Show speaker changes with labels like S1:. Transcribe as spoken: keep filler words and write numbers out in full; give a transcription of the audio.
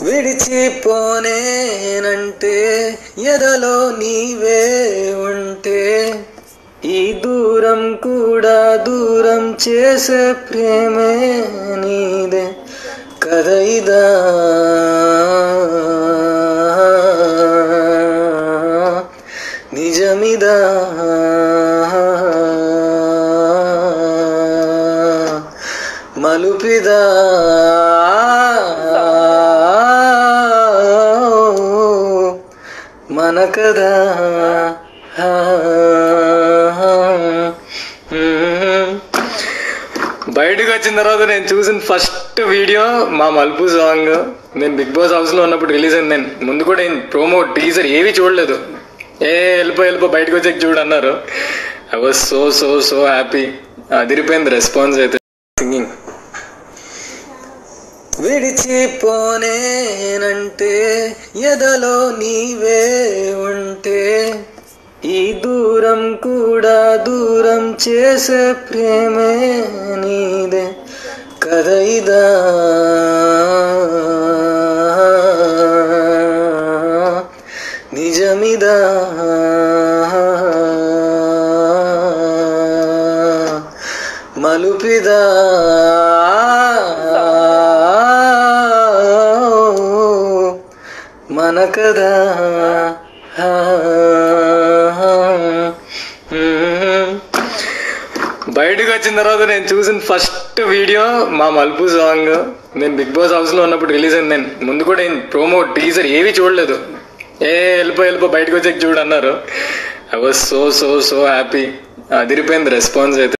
S1: విడిచిపోనేనంటే ఎదలో నీవే ఉంటే ఈ దూరం కూడా దూరం చేసే ప్రేమే నీదే కదా ఇదా నిజమిదా మలుపిదా మన కదా బయటకు వచ్చిన తర్వాత నేను చూసిన ఫస్ట్ వీడియో మా మలుపు సాంగ్. నేను బిగ్ బాస్ హౌస్లో ఉన్నప్పుడు రిలీజ్ అయింది. నేను ముందు కూడా ప్రోమో టీజర్ ఏవి చూడలేదు. ఏ వెళ్ళిపో వెళ్ళిపో బయటకు వచ్చాక చూడన్నారు. I was so so so happy. అదిరిపోయింది రెస్పాన్స్ అయితే. సింగింగ్ విడిచిపోనేనంటే ఎదలో నీవే ఉంటే ఈ దూరం కూడా దూరం చేసే ప్రేమే నీదే కదా ఇదా నిజమిదా మలుపిదా మన కదా బయటకు వచ్చిన తర్వాత నేను చూసిన ఫస్ట్ వీడియో మా మలుపు సాంగ్. నేను బిగ్ బాస్ హౌస్లో ఉన్నప్పుడు రిలీజ్ అయింది. నేను ముందు కూడా ప్రోమో టీజర్ ఏవి చూడలేదు. ఏ వెళ్ళిపో వెళ్ళిపో బయటకు వచ్చాక చూడన్నారు. I was so so so happy. అదిరిపోయింది రెస్పాన్స్ అయితే.